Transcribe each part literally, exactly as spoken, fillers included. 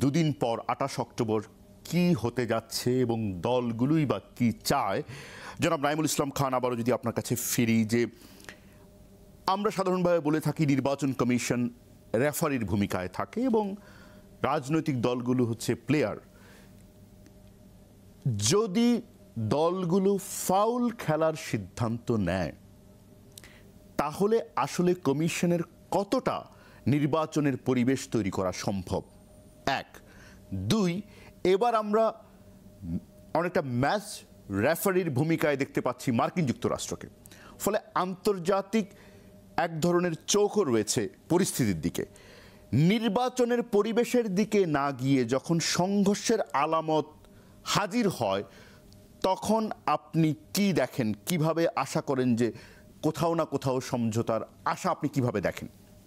দুদিন পর আঠাশ অক্টোবর কি হতে যাচ্ছে এবং দলগুলোই বা কি চায়। জনাব নাঈমুল ইসলাম খান, আবারও যদি আপনার কাছে ফিরি, যে আমরা সাধারণভাবে বলে থাকি নির্বাচন কমিশন রেফারির ভূমিকায় থাকে এবং রাজনৈতিক দলগুলো হচ্ছে প্লেয়ার। যদি দলগুলো ফাউল খেলার সিদ্ধান্ত নেয় তাহলে আসলে কমিশনের কতটা নির্বাচনের পরিবেশ তৈরি করা সম্ভব? এক। দুই, এবার আমরা অনেকটা ম্যাচ রেফারির ভূমিকায় দেখতে পাচ্ছি মার্কিন যুক্তরাষ্ট্রকে, ফলে আন্তর্জাতিক এক ধরনের চোখও রয়েছে পরিস্থিতির দিকে। নির্বাচনের পরিবেশের দিকে না গিয়ে যখন সংঘর্ষের আলামত হাজির হয় তখন আপনি কি দেখেন, কিভাবে আশা করেন যে কোথাও না কোথাও সমঝোতার আশা আপনি কিভাবে দেখেন?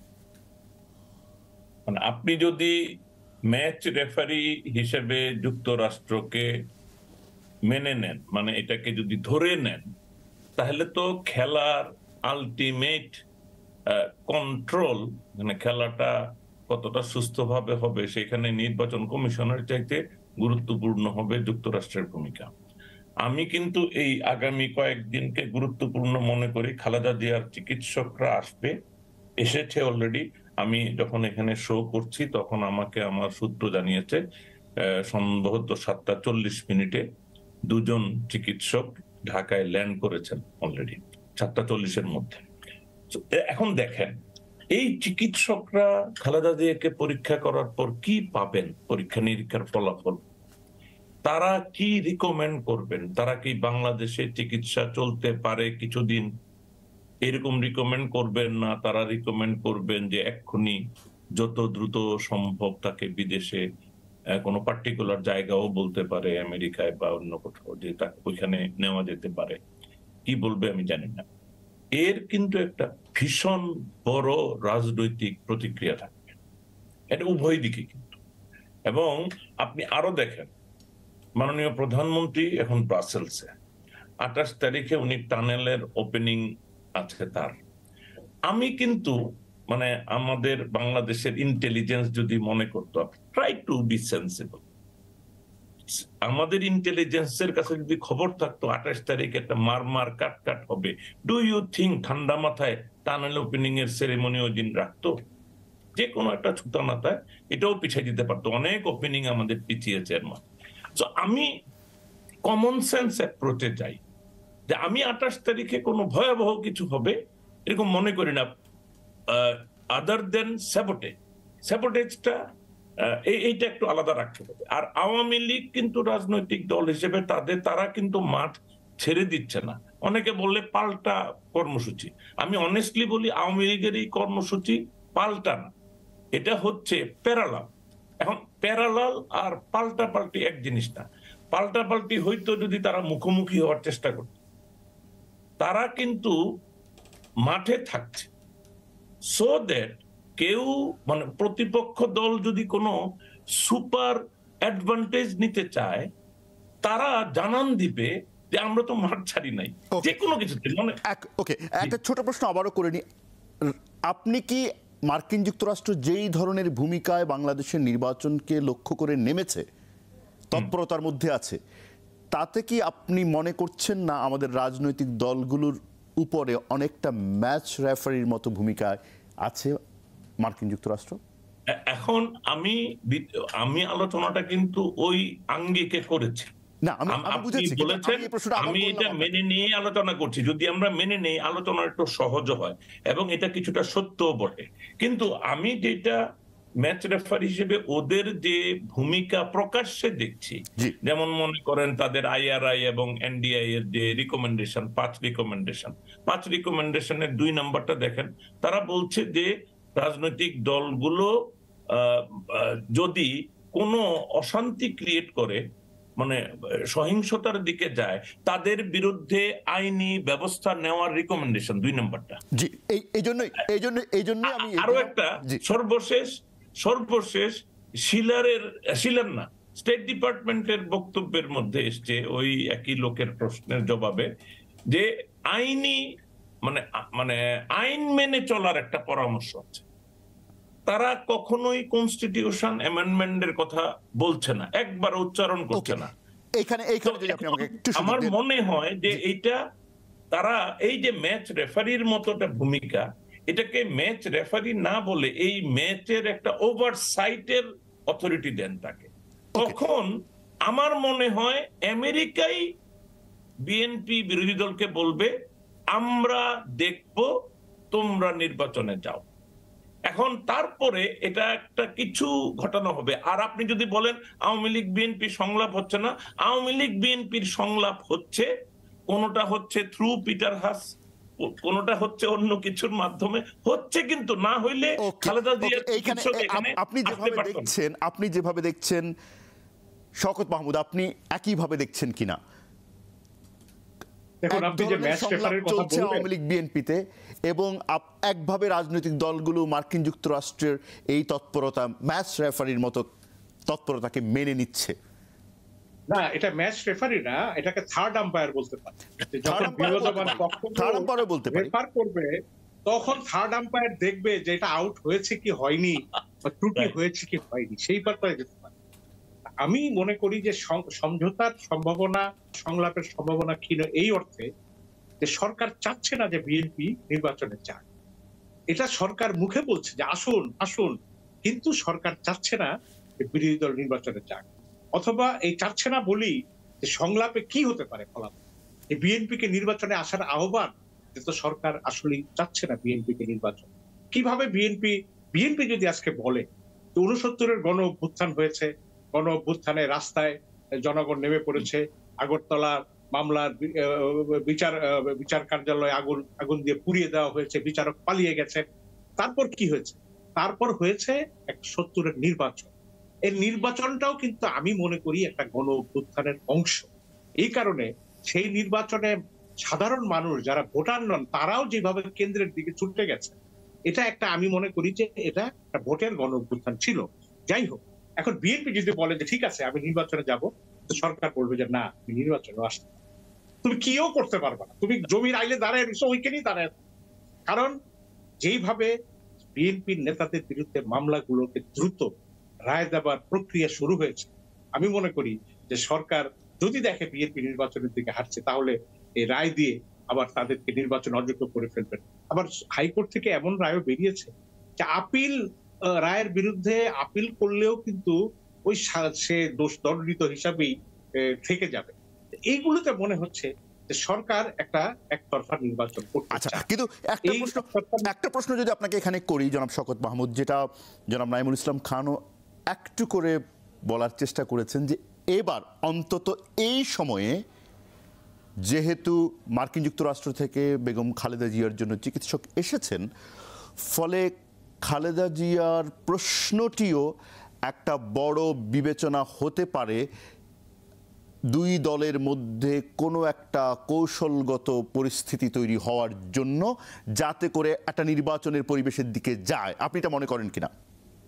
মানে আপনি যদি ম্যাচ রেফারি হিসেবে যুক্তরাষ্ট্রকে মেনে নেন, মানে এটাকে যদি ধরে নেন, তাহলে তো খেলার আলটিমেট কন্ট্রোল, মানে খেলাটা কতটা সুস্থভাবে হবে সেখানে নির্বাচন কমিশনের চাইতে গুরুত্বপূর্ণ হবে যুক্তরাষ্ট্রের ভূমিকা। আমি কিন্তু এই আগামী কয়েকদিনকে গুরুত্বপূর্ণ মনে করি। খালেদা জিয়ার চিকিৎসকরা আসবে, এসেছে অলরেডি। আমি যখন এখানে শো করছি তখন আমাকে আমার সূত্র জানিয়েছে সম্ভবত সাতটা চল্লিশ মিনিটে দুজন চিকিৎসক ঢাকায় ল্যান্ড করেছেন অলরেডি, সাতটা চল্লিশের মধ্যে। এখন দেখেন, এই চিকিৎসকরা খালেদা জিয়াকে পরীক্ষা করার পর কি পাবেন, পরীক্ষা নিরীক্ষার ফলাফল, তারা কি রিকমেন্ড করবেন? তারা কি বাংলাদেশে চিকিৎসা চলতে পারে কিছুদিন এরকম রিকমেন্ড করবেন না? তারা রিকমেন্ড করবেন যে এক্ষুনি যত দ্রুত সম্ভব তাকে বিদেশে কোনো পার্টিকুলার জায়গাও বলতে পারে, আমেরিকায় বা অন্য কোথাও, যে তাকে ওইখানে নেওয়া যেতে পারে। কি বলবে আমি জানি না। এর কিন্তু একটা ভীষণ বড় রাজনৈতিক প্রতিক্রিয়া থাকবে, এটা উভয় দিকে কিন্তু। এবং আপনি আরো দেখেন, মাননীয় প্রধানমন্ত্রী এখন ব্রাসেলসে, আঠাশ তারিখে উনি টানেলের ওপেনিং আছে তার। আমি কিন্তু মানে আমাদের বাংলাদেশের ইন্টেলিজেন্স যদি মনে করতো, ট্রাই টু বি সেন্সিবল, আমাদের ইন্টেলিজেন্সের কাছে যদি খবর থাকতো আঠাশ তারিখে একটা মার মার কাট কাট হবে, ডু ইউ থিঙ্ক ঠান্ডা মাথায় টানেল ওপেনিং এর সেরেমনি ওই দিন রাখতো? যে কোনো একটা ছুতানাতায় এটাও পিছিয়ে দিতে পারতো। অনেক ওপেনিং আমাদের পিছিয়েছে এর মধ্যে। তো আমি কমন সেন্স অ্যাপ্রোচে যাই, যে আমি আঠাশ তারিখে কোনো ভয়াবহ কিছু হবে এরকম মনে করি না, আদার দেন স্যাবোটেজ। স্যাবোটেজটা এইটা একটু আলাদা রাখতে হবে। আর আওয়ামী লীগ কিন্তু রাজনৈতিক দল হিসেবে তাদের তারা কিন্তু মাঠ ছেড়ে দিচ্ছে না। অনেকে বললে পাল্টা কর্মসূচি, আমি অনেস্টলি বলি আওয়ামী লীগের এই কর্মসূচি পাল্টা না, এটা হচ্ছে প্যারালাল। এখন প্যারালাল আর পাল্টা পাল্টি এক জিনিস না। পাল্টা পাল্টি হইতো যদি তারা মুখোমুখি হওয়ার চেষ্টা করত, তারা কিন্তু মাঠে থাকছে, সো দ্যাট কেউ মানে প্রতিপক্ষ দল যদি কোনো সুপার অ্যাডভান্টেজ নিতে চায় তারা জানান দিবে যে আমরা তো মাঠ ছাড়ি নাই, যে কোনো কিছুতে। মানে ওকে, একটা ছোট প্রশ্ন আবারও করে নি, আপনি কি মার্কিন যুক্তরাষ্ট্র যেই ধরনের ভূমিকায় বাংলাদেশের নির্বাচনকে লক্ষ্য করে নেমেছে, তৎপরতার মধ্যে আছে, তাতে কি আপনি মনে করছেন না আমাদের রাজনৈতিক দলগুলোর উপরে অনেকটা ম্যাচ রেফারির মতো ভূমিকায় আছে মার্কিন যুক্তরাষ্ট্র? এখন আমি আমি আলোচনাটা কিন্তু ওই আঙ্গিকে করেছি না, আপনি বলেছেন আমি এটা মেনে নিয়ে আলোচনা করছি। যদি আমরা মেনে নেই আলোচনা একটু সহজ হয় এবং এটা কিছুটা সত্যও বটে। কিন্তু আমি যেটা ম্যাচ রেফার হিসেবে ওদের যে ভূমিকা প্রকাশ্যে দেখছি, যেমন মনে করেন তাদের আইআরআই এবং এনডিআই এর যে রিকমেন্ডেশন, পাঁচ রিকমেন্ডেশন পাঁচ রিকমেন্ডেশনের দুই নাম্বারটা দেখেন, তারা বলছে যে রাজনৈতিক দলগুলো যদি কোনো অশান্তি ক্রিয়েট করে, মানে সহিংসতার দিকে যায়, তাদের বিরুদ্ধে আইনি ব্যবস্থা নেওয়ার রিকমেন্ডেশন দুই নাম্বারটা। জি, এই জন্যই এই জন্য এই জন্যই আমি আরো একটা সর্বশেষ সর্বশেষ শিলারের শিলার না স্টেট ডিপার্টমেন্টের বক্তব্যের মধ্যে এসছে ওই একই লোকের প্রশ্নের জবাবে, যে আইনি মানে মানে আইন মেনে চলার একটা পরামর্শ আছে। তারা কখনোই কনস্টিটিউশন অ্যামেন্ডমেন্টের কথা বলছে না, একবার উচ্চারণ করছে না। এখানে এইখানে যদি আপনি আমাকে একটু আমার মনে হয় যে এইটা তারা এই যে ম্যাচ রেফারির মতো একটা ভূমিকা, এটাকে ম্যাচ রেফারি না বলে এই ম্যাচের একটা ওভারসাইটের অথরিটি দেন তাকে। তখন আমার মনে হয় আমেরিকাই বিএনপি বিরোধী দলকে বলবে আমরা দেখব, তোমরা নির্বাচনে যাও। এখন তারপরে এটা একটা কিছু ঘটনা হবে। আর আপনি যদি বলেন আওয়ামী লীগ বিএনপি সংলাপ হচ্ছে না, আওয়ামী লীগ বিএনপির সংলাপ হচ্ছে, কোনটা হচ্ছে থ্রু পিটার হাস, কোনটা হচ্ছে অন্য কিছুর মাধ্যমে হচ্ছে, কিন্তু না হইলে খালেদা জিয়ার আপনি যেভাবে দেখছেন আপনি যেভাবে দেখছেন শওকত মাহমুদ, আপনি একইভাবে দেখছেন কিনা? আওয়ামী লীগ বিএনপিতে এবং একভাবে রাজনৈতিক দলগুলো মার্কিন যুক্তরাষ্ট্রের এই তৎপরতা, ম্যাচ রেফারির মতো তৎপরতাকে মেনে নিচ্ছে। না, এটা ম্যাচ রেফারি না, এটাকে থার্ড আম্পায়ার বলতে পারে। যখন বিরোধমান পক্ষ থার্ড আম্পায়ার বলতে পারে, রেফার করবে, তখন থার্ড আম্পায়ার দেখবে যে এটা আউট হয়েছে কি হয়নি, বা ত্রুটি হয়েছে কি হয়নি, সেই ব্যাপারে যেতে পারে। আমি মনে করি যে সমঝোতার সম্ভাবনা, সংলাপের সম্ভাবনা ক্ষীণ এই অর্থে যে সরকার চাচ্ছে না যে বিএনপি নির্বাচনে যাক। এটা সরকার মুখে বলছে যে আসুন আসুন, কিন্তু সরকার চাচ্ছে না যে বিরোধী দল নির্বাচনে যাক। অথবা এই চাচ্ছে না বলি যে সংলাপে কি হতে পারে ফলাফল, এই বিএনপি কে নির্বাচনে আসার আহ্বান, তো সরকার আসলে চাচ্ছে না বিএনপি কে নির্বাচন। কিভাবে বিএনপি বিএনপি যদি আজকে বলে যে উনসত্তরের গণ অভ্যুত্থান হয়েছে, গণ অভ্যুত্থানে রাস্তায় জনগণ নেমে পড়েছে, আগরতলা মামলার বিচার বিচার কার্যালয়ে আগুন আগুন দিয়ে পুড়িয়ে দেওয়া হয়েছে, বিচারক পালিয়ে গেছে, তারপর কি হয়েছে? তারপর হয়েছে এক সত্তরের নির্বাচন। এই নির্বাচনটাও কিন্তু আমি মনে করি একটা গণ অভ্যুত্থানের অংশ। এই কারণে সেই নির্বাচনে সাধারণ মানুষ যারা ভোটার নন, তারাও যেভাবে কেন্দ্রের দিকে ছুটে গেছে, এটা একটা, আমি মনে করি যে এটা একটা ভোটের গণ অভ্যুত্থান ছিল। যাই হোক, এখন বিএনপি যদি বলে যে ঠিক আছে আমি নির্বাচনে যাব, তো সরকার বলবে যে না, তুমি নির্বাচনে আসতে, তুমি কিও করতে পারবে না, তুমি জমির আইলে দাঁড়ায় রয়েছো, ওইখানেই দাঁড়ায়। কারণ যেইভাবে বিএনপির নেতাদের বিরুদ্ধে মামলাগুলোকে দ্রুত রায় দেবার প্রক্রিয়া শুরু হয়েছে, আমি মনে করি যে সরকার যদি দেখে বিএনপি নির্বাচনের দিকে হাঁটছে, তাহলে এই রায় দিয়ে আবার তাদেরকে নির্বাচন অযোগ্য করে ফেলবেন। আবার হাইকোর্ট থেকে এমন রায়ও বেরিয়েছে যে আপিল রায়ের বিরুদ্ধে আপিল করলেও কিন্তু ওই সে দোষ দণ্ডিত হিসাবেই থেকে যাবে। এইগুলোতে মনে হচ্ছে যে সরকার একটা একতরফা নির্বাচন করতে চায়। আচ্ছা, কিন্তু একটা প্রশ্ন একটা প্রশ্ন যদি আপনাকে এখানে করি জনাব শওকত মাহমুদ, যেটা জনাব নাঈমুল ইসলাম খানও একটু করে বলার চেষ্টা করেছেন, যে এবার অন্তত এই সময়ে যেহেতু মার্কিন যুক্তরাষ্ট্র থেকে বেগম খালেদা জিয়ার জন্য চিকিৎসক এসেছেন, ফলে খালেদা জিয়ার প্রশ্নটিও একটা বড় বিবেচনা হতে পারে দুই দলের মধ্যে কোনো একটা কৌশলগত পরিস্থিতি তৈরি হওয়ার জন্য, যাতে করে একটা নির্বাচনের পরিবেশের দিকে যায়। আপনি এটা মনে করেন কিনা?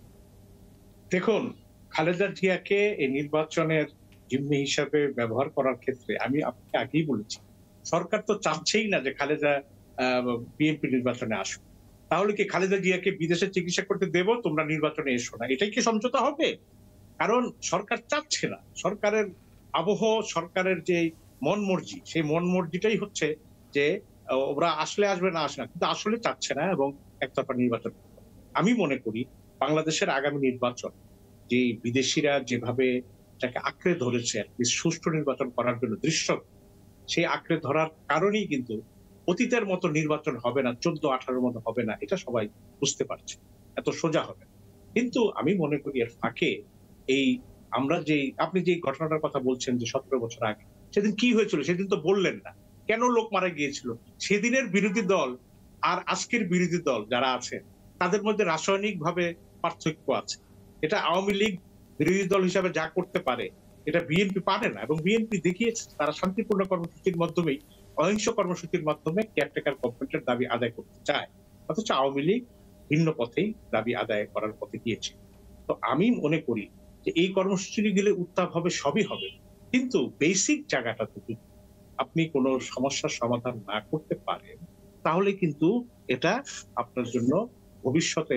দেখুন, খালেদা জিয়াকে এই নির্বাচনের জিম্মি হিসাবে ব্যবহার করার ক্ষেত্রে আমি আপনাকে আগেই বলেছি, সরকার তো চাচ্ছেই না যে খালেদা বিএনপি নির্বাচনে আসুক। তাহলে কি খালেদা জিয়াকে বিদেশে চিকিৎসা করতে দেব, তোমরা নির্বাচনে এসো না, এটাই কি সমঝোতা হবে? কারণ সরকার চাচ্ছে না। সরকারের আবহ, সরকারের যে মন মর্জি, সেই মন মর্জিটাই হচ্ছে যে ওরা আসলে আসবে, না আসে না, কিন্তু আসলে চাচ্ছে না এবং একতরফা নির্বাচন। আমি মনে করি বাংলাদেশের আগামী নির্বাচন, যে বিদেশিরা যেভাবে তাকে আঁকড়ে ধরেছে সুষ্ঠু নির্বাচন করার জন্য দৃশ্য, সেই আঁকড়ে ধরার কারণেই কিন্তু অতীতের মতো নির্বাচন হবে না, চোদ্দ আঠারোর মতো হবে না, এটা সবাই বুঝতে পারছে, এত সোজা হবে। কিন্তু আমি মনে করি এর ফাঁকে এই আমরা যে, আপনি যে ঘটনাটার কথা বলছেন যে সতেরো বছর আগে, সেদিন কি হয়েছিল সেদিন তো বললেন না, কেন লোক মারা গিয়েছিল? সেদিনের বিরোধী দল আর আজকের বিরোধী দল যারা আছে, তাদের মধ্যে রাসায়নিক ভাবে পার্থক্য আছে। এটা আওয়ামী লীগ বিরোধী দল হিসাবে যা করতে পারে, এটা বিএনপি পারে না। এবং বিএনপি দেখিয়েছে তারা শান্তিপূর্ণ কর্মসূচির মাধ্যমেই, অহিংস কর্মসূচির মাধ্যমে কেয়ারটেকার গভর্নমেন্টের দাবি আদায় করতে চায়, অথচ আওয়ামী লীগ ভিন্ন পথেই দাবি আদায় করার পথে গিয়েছে। তো আমি মনে করি যে এই কর্মসূচি গেলে উত্তাপ হবে, সবই হবে, কিন্তু বেসিক জায়গাটা যদি আপনি কোনো সমস্যার সমাধান না করতে পারেন, তাহলে কিন্তু এটা আপনার জন্য ভবিষ্যতে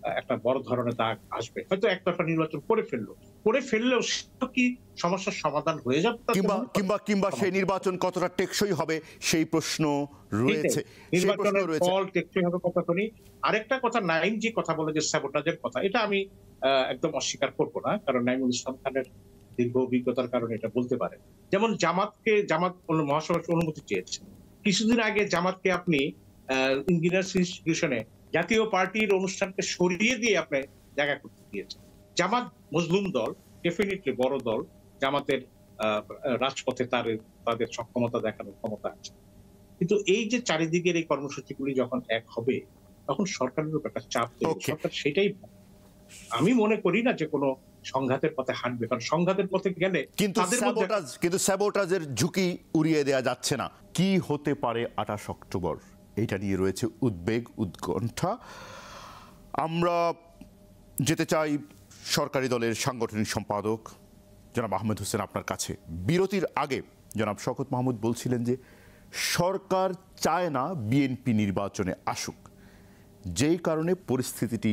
একটা বড় ধরনের দাগ আসবে। হয়তো একতরফা নির্বাচন করে ফেললো, করে ফেললেও সেটা কি সমস্যার সমাধান হয়ে যাবে? কিংবা কিংবা কিংবা সেই নির্বাচন কতটা টেকসই হবে সেই প্রশ্ন রয়েছে। নির্বাচনের ফল টেকসই হবে কতখানি। আরেকটা কথা, নাইম জি কথা বলে যে স্যাবোটাজের কথা, এটা আমি একদম অস্বীকার করবো না, কারণ নাইমুল ইসলাম খানের দীর্ঘ অভিজ্ঞতার কারণে এটা বলতে পারেন। যেমন জামাতকে জামাত মহাসভার অনুমতি চেয়েছে কিছুদিন আগে, জামাতকে আপনি ইঞ্জিনিয়ার্স ইনস্টিটিউশনে জাতীয় পার্টির অনুষ্ঠানকে সরিয়ে দিয়ে আপনি জায়গা করতে দিয়েছেন। জামাত মজলুম দল, ডেফিনেটলি বড় দল, জামাতের রাজপথে তার তাদের সক্ষমতা দেখানোর ক্ষমতা আছে, কিন্তু এই যে চারিদিকের এই কর্মসূচিগুলি যখন এক হবে তখন সরকারের উপর একটা চাপ তৈরি, সরকার সেটাই, আমি মনে করি না যে কোনো সংঘাতের পথে হাঁটবে, কারণ সংঘাতের পথে গেলে কিন্তু স্যাবোটাজ কিন্তু স্যাবোটাজের ঝুঁকি উড়িয়ে দেওয়া যাচ্ছে না। কি হতে পারে আঠাশ অক্টোবর, এটা নিয়ে রয়েছে উদ্বেগ, উৎকণ্ঠা। আমরা যেতে চাই সরকারি দলের সাংগঠনিক সম্পাদক জনাব আহমেদ হোসেন আপনার কাছে। বিরতির আগে জনাব শওকত মাহমুদ বলছিলেন যে সরকার চায় না বিএনপি নির্বাচনে আসুক, যেই কারণে পরিস্থিতিটি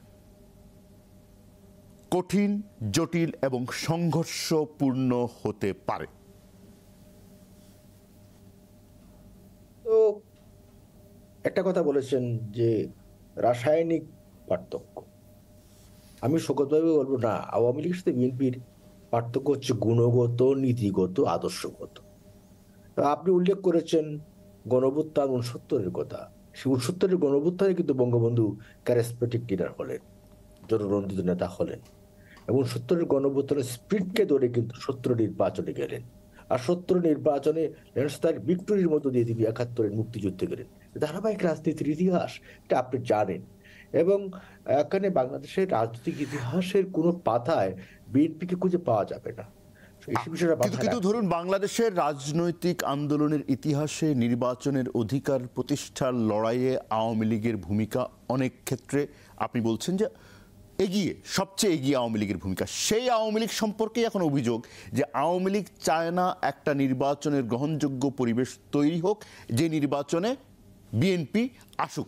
কঠিন, জটিল এবং সংঘর্ষপূর্ণ হতে পারে। তো একটা কথা বলেছেন যে রাসায়নিক পার্থক্য, আমি শোকতভাবে বলবো না, আওয়ামী লীগের সাথে বিএনপির পার্থক্য হচ্ছে গুণগত, নীতিগত, আদর্শগত। আপনি উল্লেখ করেছেন গণঅভ্যুত্থান উনসত্তরের কথা। সেই উনসত্তরের গণঅভ্যুত্থানে কিন্তু বঙ্গবন্ধু ক্যারিজম্যাটিক লিডার হলেন, জনরঞ্জিত নেতা হলেন, এবং সত্তরের গণঅভ্যুত্থানের স্পিরিটকে ধরে কিন্তু সত্তর নির্বাচনে গেলেন। আর সত্তর নির্বাচনে ল্যান্ডস্লাইড ভিক্টোরির মধ্য দিয়ে তিনি একাত্তরের মুক্তিযুদ্ধে গেলেন। ধারাবাহিক রাজনীতির ইতিহাস, এটা আপনি জানেন। এবং এখানে বাংলাদেশের রাজনৈতিক ইতিহাসের কোনো পাতায় বিএনপিকে খুঁজে পাওয়া যাবে না। কিন্তু ধরুন বাংলাদেশের রাজনৈতিক আন্দোলনের ইতিহাসে নির্বাচনের অধিকার প্রতিষ্ঠার লড়াইয়ে আওয়ামী লীগের ভূমিকা অনেক ক্ষেত্রে আপনি বলছেন যে এগিয়ে, সবচেয়ে এগিয়ে আওয়ামী লীগের ভূমিকা। সেই আওয়ামী লীগ সম্পর্কে এখন অভিযোগ যে আওয়ামী লীগ চায় না একটা নির্বাচনের গ্রহণযোগ্য পরিবেশ তৈরি হোক, যে নির্বাচনে বিএনপি আসুক।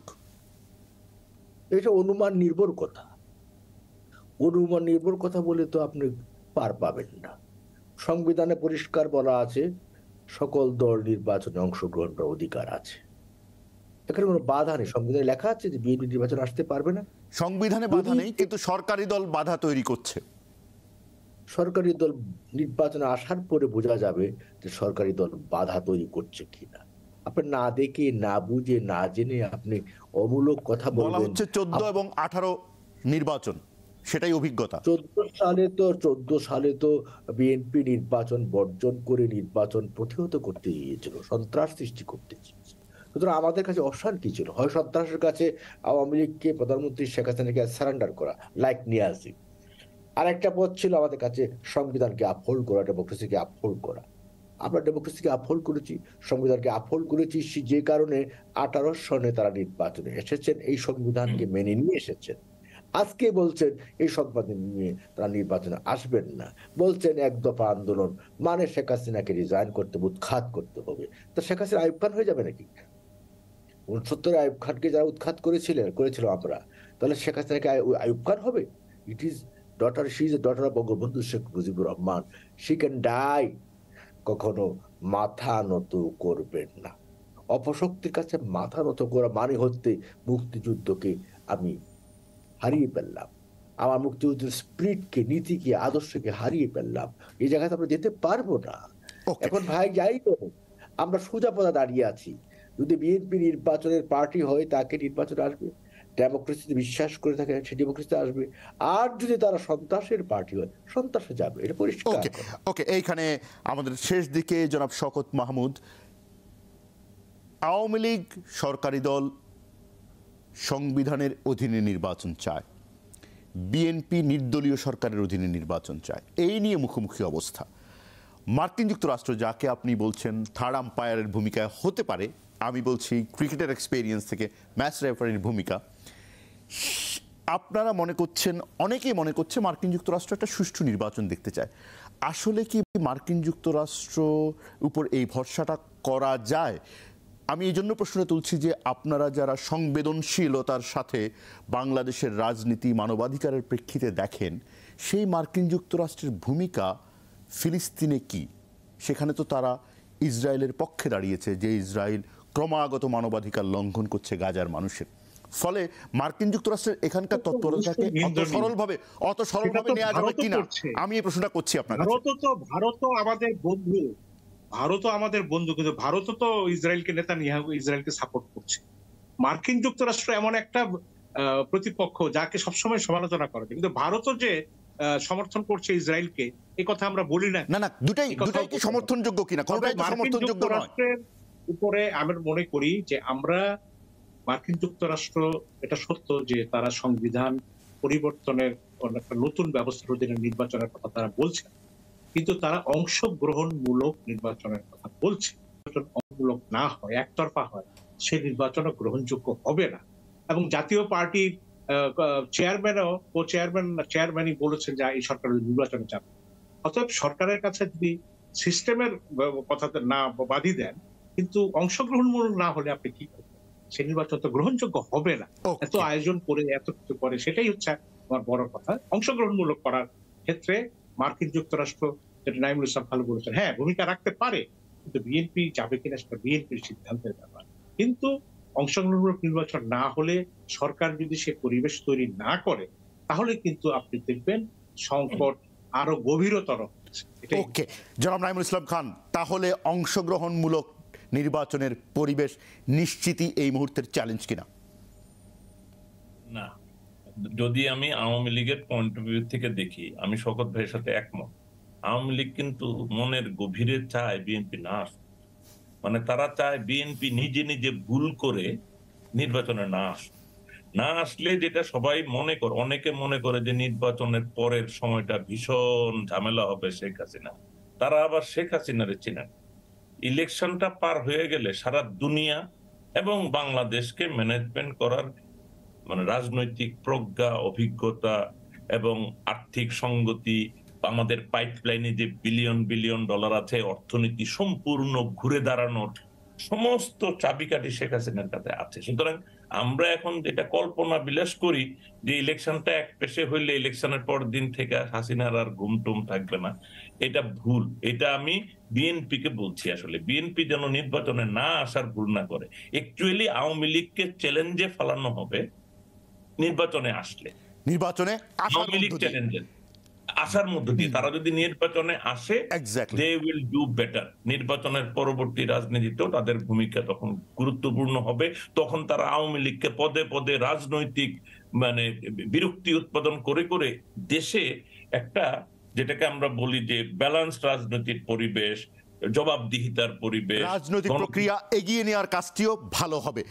এটা অনুমান নির্ভর কথা, অনুমান নির্ভর কথা বলে তো আপনি পার পাবেন না। সংবিধানে পরিষ্কার বলা আছে সকল দল নির্বাচনে অংশগ্রহণ করার অধিকার আছে, এখানে কোনো বাধা নেই। সংবিধানে লেখা আছে যে বিএনপি নির্বাচন আসতে পারবে না, সংবিধানে বাধা নেই, কিন্তু সরকারি দল বাধা তৈরি করছে। সরকারি দল নির্বাচনে আসার পরে বোঝা যাবে যে সরকারি দল বাধা তৈরি করছে কিনা। আপনি না দেখে, না বুঝে, না জেনে আপনি অমূলক কথা বলা হচ্ছে। চোদ্দ এবং আঠারো নির্বাচন, সেটাই অভিজ্ঞতা। চোদ্দ সালে তো চোদ্দ সালে তো বিএনপি নির্বাচন বর্জন করে নির্বাচন প্রতিহত করতে গিয়েছিল, সন্ত্রাস সৃষ্টি করতে চেয়েছিল। সুতরাং আমাদের কাছে অপশন কি ছিল? হয় সন্ত্রাসের কাছে আওয়ামী লীগকে, প্রধানমন্ত্রী শেখ হাসিনাকে সারেন্ডার করা, লাইক নিয়াজি। আর একটা পথ ছিল আমাদের কাছে সংবিধানকে আপহোল্ড করা, ডেমোক্রেসিকে আপহোল্ড করা। আমরা ডেমোক্রেসিকে আপহোল্ড করেছি, সংবিধানকে আপহোল্ড করেছি, যে কারণে আঠারো সনে তারা নির্বাচনে এসেছেন, এই সংবিধানকে মেনে নিয়ে এসেছেন। আজকে বলছেন এই সংবিধান নিয়ে তারা নির্বাচনে আসবেন না, বলছেন এক দফা আন্দোলন মানে শেখ হাসিনাকে রিজাইন করতে, উৎখাত করতে হবে। তো শেখ হাসিনা আইয়ুব খান হয়ে যাবে নাকি? উনসত্তরে আইয়ুব খানকে যারা উৎখাত করেছিলেন, করেছিল আমরা, তাহলে শেখ হাসিনাকে আইয়ুব খান হবে? It is daughter, she is a daughter of Bangabandhu Sheikh Mujibur Rahman, she can die. কখনো মাথা নত করবেন না। অপশক্তির কাছে মাথা নত করা মানে হচ্ছে মুক্তিযুদ্ধকে আমি হারিয়ে ফেললাম, আমার মুক্তিযুদ্ধের স্পিরিটকে, নীতিকে, আদর্শকে হারিয়ে ফেললাম। এই জায়গাতে আমরা যেতে পারবো না। এখন ভাই যাই তো, আমরা সোজা পথে দাঁড়িয়ে আছি। যদি বিএনপি নির্বাচনের পার্টি হয়, তাকে নির্বাচনে আসবে, ডেমোক্রেসিতে বিশ্বাস করে থাকে সে ডেমোক্রেসিতে আসবে। আর যদি তারা সন্ত্রাসের পার্টি হয়, সন্ত্রাসে যাবে, এটা পরিষ্কার। ওকে, এইখানে আমাদের শেষ দিকে জনাব শওকত মাহমুদ, আওয়ামী লীগ সরকারি দল সংবিধানের অধীনে নির্বাচন চায়, বিএনপি নির্দলীয় সরকারের অধীনে নির্বাচন চায়, এই নিয়ে মুখোমুখি অবস্থা। মার্কিন যুক্তরাষ্ট্র, যাকে আপনি বলছেন থার্ড আম্পায়ারের ভূমিকায় হতে পারে, আমি বলছি ক্রিকেটের এক্সপেরিয়েন্স থেকে ম্যাচ রেফারির ভূমিকা, আপনারা মনে করছেন, অনেকেই মনে করছে মার্কিন যুক্তরাষ্ট্র একটা সুষ্ঠু নির্বাচন দেখতে চায়। আসলে কি মার্কিন যুক্তরাষ্ট্র উপর এই ভরসাটা করা যায়? আমি এই জন্য প্রশ্নটা তুলছি যে আপনারা যারা সংবেদনশীলতার সাথে বাংলাদেশের রাজনীতি মানবাধিকারের প্রেক্ষিতে দেখেন, সেই মার্কিন যুক্তরাষ্ট্রের ভূমিকা ফিলিস্তিনে কি? সেখানে তো তারা ইসরায়েলের পক্ষে দাঁড়িয়েছে, যে ইসরায়েল ক্রমাগত মানবাধিকার লঙ্ঘন করছে গাজার মানুষের। ফলে মার্কিন যুক্তরাষ্ট্রের এখানকার তৎপরতাকে অত সরলভাবে অত সরলভাবে নেওয়া যাবে কিনা, আমি এই প্রশ্নটা করছি আপনার কাছে। ভারত তো ভারত তো আমাদের বন্ধু, ভারতও আমাদের বন্ধু, কিন্তু ভারতও তো ইসরায়েলকে নেতানিয়াহু ইসরায়েলকে সাপোর্ট করছে। মার্কিন যুক্তরাষ্ট্র এমন একটা প্রতিপক্ষ যাকে সবসময় সমালোচনা করে, কিন্তু ভারতও যে সমর্থন করছে ইসরায়েলকে, এই কথা আমরা বলি না। না না, দুটাই দুটাই কি সমর্থনযোগ্য কিনা? কোনটাই তো সমর্থনযোগ্য নয়। উপরে আমি মনে করি যে আমরা মার্কিন যুক্তরাষ্ট্র, এটা সত্য যে তারা সংবিধান পরিবর্তনের একটা নতুন ব্যবস্থার অধীনে নির্বাচনের কথা তারা বলছে, কিন্তু তারা অংশগ্রহণমূলক নির্বাচনের কথা বলছে। অংশগ্রহণমূলক না হয়, একতরফা হয়, সেই নির্বাচন গ্রহণযোগ্য হবে না। এবং জাতীয় পার্টির চেয়ারম্যানও ও চেয়ারম্যান চেয়ারম্যানই বলেছেন যে এই সরকার নির্বাচনে যাবে। অতএব সরকারের কাছে যদি সিস্টেমের কথাতে না বাধি দেন, কিন্তু অংশগ্রহণমূলক না হলে আপনি কি করবেন? সেই নির্বাচন তো গ্রহণযোগ্য হবে না। এত আয়োজন করে এত কিছু করে, সেটাই হচ্ছে আমার বড় কথা। অংশগ্রহণমূলক করার ক্ষেত্রে মার্কিন যুক্তরাষ্ট্র, যেটা নাইমুল ইসলাম ভালো বলেছেন, হ্যাঁ ভূমিকা রাখতে পারে, কিন্তু বিএনপি যাবে কিনা সেটা বিএনপির সিদ্ধান্তের ব্যাপার। কিন্তু অংশগ্রহণমূলক নির্বাচন না হলে, সরকার যদি সে পরিবেশ তৈরি না করে, তাহলে কিন্তু আপনি দেখবেন সংকট আরো গভীরতর হচ্ছে। ওকে, জনাব নাইমুল ইসলাম খান, তাহলে অংশগ্রহণমূলক নির্বাচনের পরিবেশ নিশ্চিতই এই মুহূর্তের চ্যালেঞ্জ কিনা? না, যদি আমি আওয়ামী লীগের পয়েন্ট অফ ভিউ থেকে দেখি, আমি শওকত ভাইয়ের সাথে একমত। আওয়ামী লীগ কিন্তু মনের গভীরে চায় বিএনপি না আসুক। মানে তারা চায় বিএনপি নিজে নিজে ভুল করে নির্বাচনে না আসুক। না আসলে যেটা সবাই মনে করে, অনেকে মনে করে যে নির্বাচনের পরের সময়টা ভীষণ ঝামেলা হবে শেখ হাসিনা। তারা আবার শেখ হাসিনারে চেনেন। ইলেকশনটা পার হয়ে গেলে সারা দুনিয়া এবং বাংলাদেশকে ম্যানেজমেন্ট করার মানে রাজনৈতিক প্রজ্ঞা, অভিজ্ঞতা এবং আর্থিক সংগতি, আমাদের পাইপলাইনে যে বিলিয়ন বিলিয়ন ডলার আছে, অর্থনীতি সম্পূর্ণ ঘুরে দাঁড়ানোর সমস্ত চাবিকাঠি শেখ হাসিনার কাছে আছে। সুতরাং আমরা এখন যেটা কল্পনা বিলাস করি যে ইলেকশনটা এক পেশে হইলে ইলেকশনের পর দিন থেকে হাসিনার আর ঘুমটুম থাকবে না, এটা ভুল। এটা আমি বিএনপি কে বলছি, আসলে বিএনপি যেন নির্বাচনে না আসার ভুল না করে। একচুয়ালি আওয়ামী লীগকে চ্যালেঞ্জে ফেলানো হবে নির্বাচনে আসলে, নির্বাচনে আওয়ামী লীগ চ্যালেঞ্জে আসার মধ্য দিয়ে তারা যদি নির্বাচনে আসে, দে উইল ডু বেটার। নির্বাচনের পরবর্তী রাজনীতিতেও তাদের ভূমিকা তখন গুরুত্বপূর্ণ হবে। তখন তারা আওয়ামী লীগকে পদে পদে রাজনৈতিক মানে বিরক্তি উৎপাদন করে করে দেশে একটা, যেটাকে আমরা বলি যে ব্যালেন্স রাজনৈতিক পরিবেশ, জবাবদিহিতার পরিবেশ, রাজনৈতিক প্রক্রিয়া এগিয়ে নেওয়ার কাজটিও ভালো হবে।